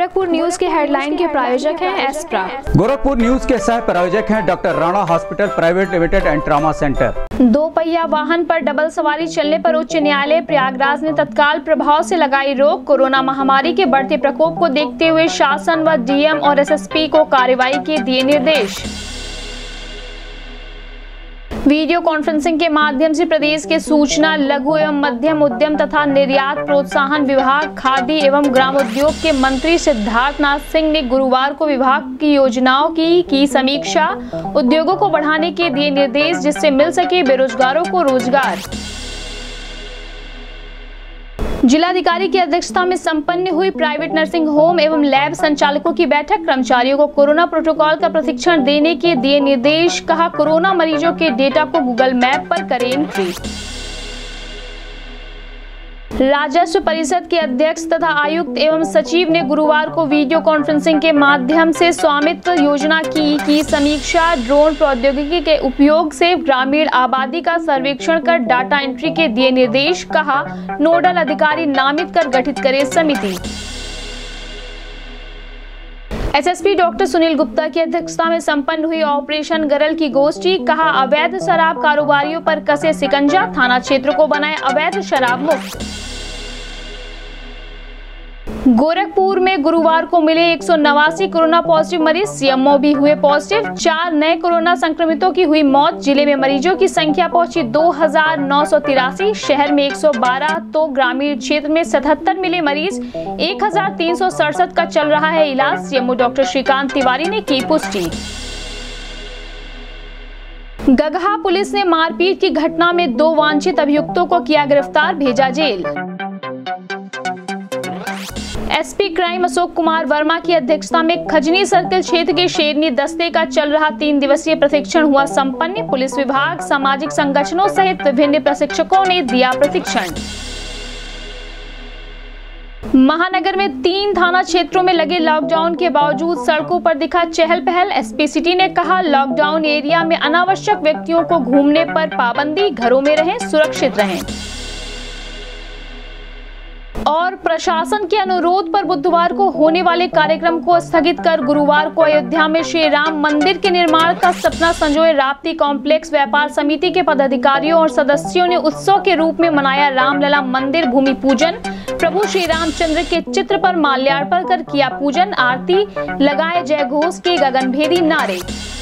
Gorakhpur news के headline के प्रायोजक हैं एस्प्रा। गोरखपुर न्यूज के सह प्रायोजक हैं doctor Rana hospital private limited and trauma centre. 2 पहिया वाहन पर डबल सवारी चलने पर उच्च न्यायालय प्रयागराज ने तत्काल प्रभाव से लगाई रोक। कोरोना महामारी के बढ़ते प्रकोप को देखते हुए शासन व डीएम और एसएसपी को कार्रवाई के दिए निर्देश। वीडियो कॉन्फ्रेंसिंग के माध्यम से प्रदेश के सूचना, लघु एवं मध्यम उद्यम तथा निर्यात प्रोत्साहन विभाग, खादी एवं ग्रामोद्योग के मंत्री सिद्धार्थनाथ सिंह ने गुरुवार को विभाग की योजनाओं की समीक्षा, उद्योगों को बढ़ाने के दिए निर्देश जिससे मिल सके बेरोजगारों को रोजगार। जिलाधिकारी की अध्यक्षता में संपन्न हुई प्राइवेट नर्सिंग होम एवं लैब संचालकों की बैठक। कर्मचारियों को कोरोना प्रोटोकॉल का प्रशिक्षण देने के दिए निर्देश। कहा, कोरोना मरीजों के डेटा को गूगल मैप पर करें एंट्री। राजस्व परिषद के अध्यक्ष तथा आयुक्त एवं सचिव ने गुरुवार को वीडियो कॉन्फ्रेंसिंग के माध्यम से स्वामित्व योजना की समीक्षा। ड्रोन प्रौद्योगिकी के उपयोग से ग्रामीण आबादी का सर्वेक्षण कर डाटा एंट्री के दिए निर्देश। कहा, नोडल अधिकारी नामित कर गठित करे समिति। एसएसपी डॉक्टर सुनील गुप्ता की अध्यक्षता में संपन्न हुई ऑपरेशन गरल की गोष्ठी। कहा, अवैध शराब कारोबारियों पर कसे शिकंजा, थाना क्षेत्र को बनाए अवैध शराब मुक्त। गोरखपुर में गुरुवार को मिले 189 कोरोना पॉजिटिव मरीज, सीएमओ भी हुए पॉजिटिव। 4 नए कोरोना संक्रमितों की हुई मौत। जिले में मरीजों की संख्या पहुंची 2983, शहर में 112 तो ग्रामीण क्षेत्र में 77 मिले मरीज। 1367 का चल रहा है इलाज। सीएमओ डॉक्टर श्रीकांत तिवारी ने की पुष्टि। गगहा पुलिस ने मारपीट की घटना में 2 वांछित अभियुक्तों को किया गिरफ्तार, भेजा जेल। एसपी क्राइम अशोक कुमार वर्मा की अध्यक्षता में खजनी सर्किल क्षेत्र के शेरनी दस्ते का चल रहा 3 दिवसीय प्रशिक्षण हुआ संपन्न। पुलिस विभाग, सामाजिक संगठनों सहित विभिन्न प्रशिक्षकों ने दिया प्रशिक्षण। महानगर में 3 थाना क्षेत्रों में लगे लॉकडाउन के बावजूद सड़कों पर दिखा चहल पहल। एसपी सिटी ने कहा, लॉकडाउन एरिया में अनावश्यक व्यक्तियों को घूमने पर पाबंदी, घरों में रहें, सुरक्षित रहें। और प्रशासन के अनुरोध पर बुधवार को होने वाले कार्यक्रम को स्थगित कर गुरुवार को अयोध्या में श्री राम मंदिर के निर्माण का सपना संजोए राप्ती कॉम्प्लेक्स व्यापार समिति के पदाधिकारियों और सदस्यों ने उत्सव के रूप में मनाया रामलला मंदिर भूमि पूजन। प्रभु श्री रामचंद्र के चित्र पर माल्यार्पण कर किया पूजन, आरती लगाए, जय घोष के गगनभेदी नारे।